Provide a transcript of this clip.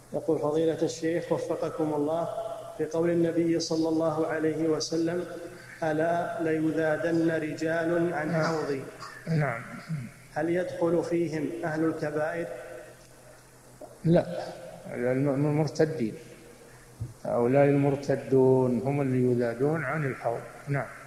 يقول فضيلة الشيخ وفقكم الله، في قول النبي صلى الله عليه وسلم: ألا ليذادن رجال عن حوضي. نعم. هل يدخل فيهم أهل الكبائر؟ لا، المرتدين، هؤلاء المرتدون هم اللي يذادون عن الحوض. نعم.